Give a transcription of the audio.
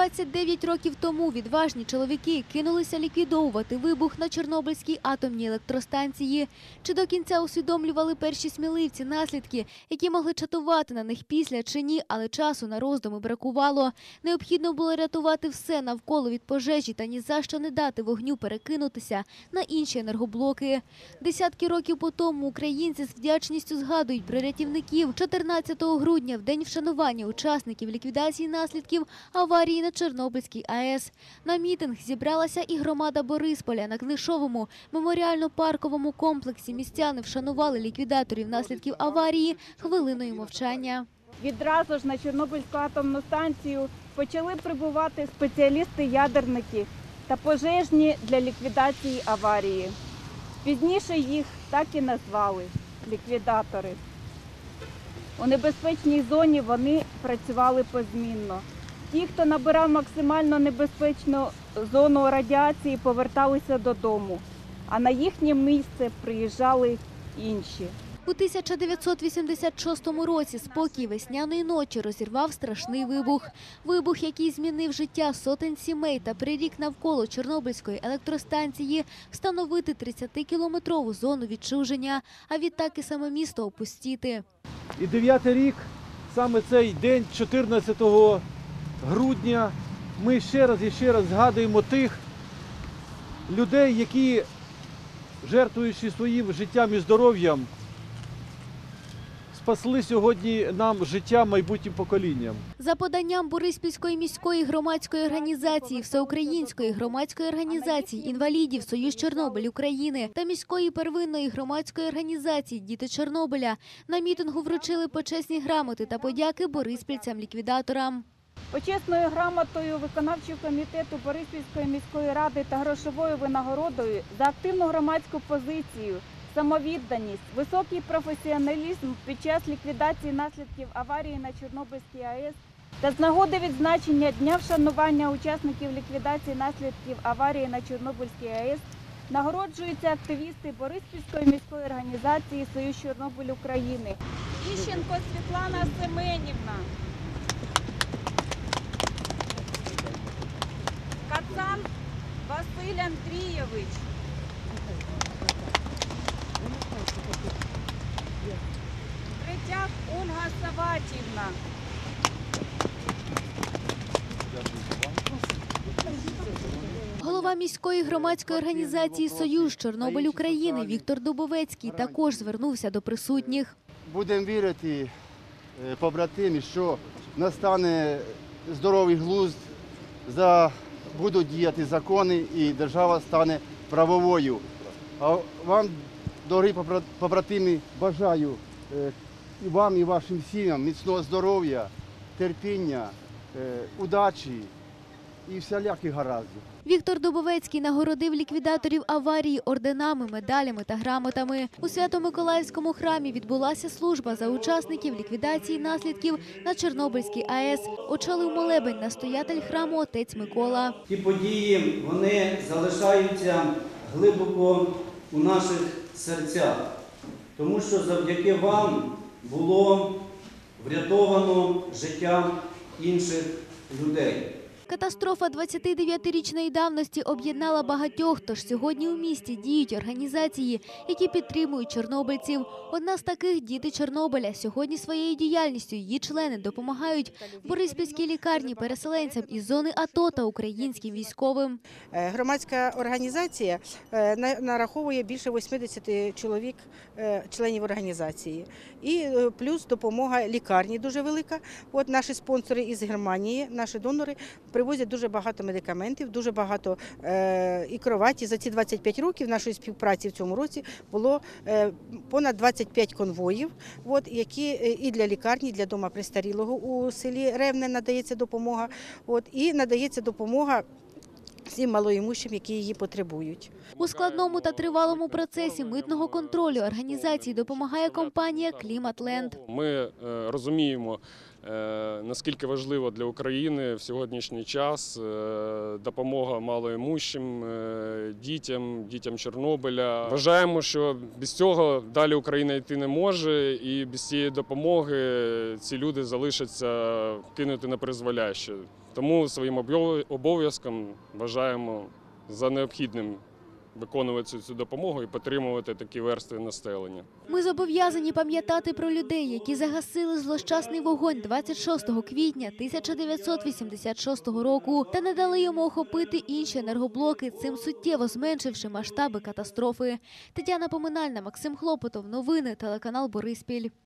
29 років тому відважні чоловіки кинулися ліквідовувати вибух на Чорнобильській атомній електростанції. Чи до кінця усвідомлювали перші сміливці наслідки, які могли чатувати на них після чи ні, але часу на роздуми бракувало. Необхідно було рятувати все навколо від пожежі та ні за що не дати вогню перекинутися на інші енергоблоки. Десятки років по тому українці з вдячністю згадують про рятівників. 14 грудня, в день вшанування учасників ліквідації наслідків аварії на Чорнобильській АЕС. На мітинг зібралася і громада Борисполя. На Книшовому меморіально-парковому комплексі містяни вшанували ліквідаторів наслідків аварії хвилиною мовчання. Відразу ж на Чорнобильську атомну станцію почали прибувати спеціалісти-ядерники та пожежні для ліквідації аварії. Пізніше їх так і назвали – ліквідатори. У небезпечній зоні вони працювали позмінно. Ті, хто набирав максимально небезпечну зону радіації, поверталися додому, а на їхнє місце приїжджали інші. У 1986 році спокій весняної ночі розірвав страшний вибух. Вибух, який змінив життя сотень сімей та прирік навколо Чорнобильської електростанції встановити 30-кілометрову зону відчуження, а відтак і саме місто опустіти. І 9-й рік, саме цей день, 14 грудня, ми ще раз і ще раз згадуємо тих людей, які, жертвуючи своїм життям і здоров'ям, спасли сьогодні нам життя майбутнім поколінням. За поданням Бориспільської міської громадської організації, Всеукраїнської громадської організації інвалідів «Союз Чорнобиль України» та міської первинної громадської організації «Діти Чорнобиля» на мітингу вручили почесні грамоти та подяки бориспільцям-ліквідаторам. Почесною грамотою виконавчого комітету Бориспільської міської ради та грошовою винагородою за активну громадську позицію, самовідданість, високий професіоналізм під час ліквідації наслідків аварії на Чорнобильській АЕС та з нагоди відзначення Дня вшанування учасників ліквідації наслідків аварії на Чорнобильській АЕС нагороджуються активісти Бориспільської міської організації «Союз Чорнобиль України». Іщенко Світлана Семенівна, Кацан Василь Андрійович, Третяк Ольга Саватівна, Голова міської громадської організації «Союз Чорнобиль України» Віктор Дубовецький також звернувся до присутніх. Будемо вірити, побратимі, що настане здоровий глузд, будуть діяти закони і держава стане правовою. А вам, дорогі побратими, бажаю і вам, і вашим сім'ям міцного здоров'я, терпіння, удачі і всіляких гараздів. Віктор Дубовецький нагородив ліквідаторів аварії орденами, медалями та грамотами. У Свято-Миколаївському храмі відбулася служба за учасників ліквідації наслідків на Чорнобильській АЕС. Очолив молебень настоятель храму отець Микола. Ті події, вони залишаються глибоко у наших серцях, тому що завдяки вам було врятовано життя інших людей. Катастрофа 29-річної давності об'єднала багатьох, тож сьогодні у місті діють організації, які підтримують чорнобильців. Одна з таких – «Діти Чорнобиля». Сьогодні своєю діяльністю її члени допомагають Бориспільській лікарні переселенцям із зони АТО та українським військовим. Громадська організація нараховує більше 80 чоловік, членів організації. І плюс допомога лікарні дуже велика. От наші спонсори із Германії, наші донори, привозять дуже багато медикаментів, дуже багато і кроваті. За ці 25 років нашої співпраці в цьому році було понад 25 конвоїв, які і для лікарні, і для дому престарілого у селі Ревне надається допомога, і надається допомога всім малоімущим, які її потребують. У складному та тривалому процесі митного контролю організації допомагає компанія «Кліматленд». Ми розуміємо наскільки важливо для України в сьогоднішній час допомога малоімущим, дітям Чорнобиля. Вважаємо, що без цього далі Україна йти не може, і без цієї допомоги ці люди залишаться кинути на призволяще. Тому своїм обов'язком вважаємо за необхідним виконувати цю допомогу і підтримувати такі верстви населення. Ми зобов'язані пам'ятати про людей, які загасили злощасний вогонь 26 квітня 1986 року та не дали йому охопити інші енергоблоки, цим суттєво зменшивши масштаби катастрофи. Тетяна Поминальна, Максим Хлопотов. Новини, телеканал Бориспіль.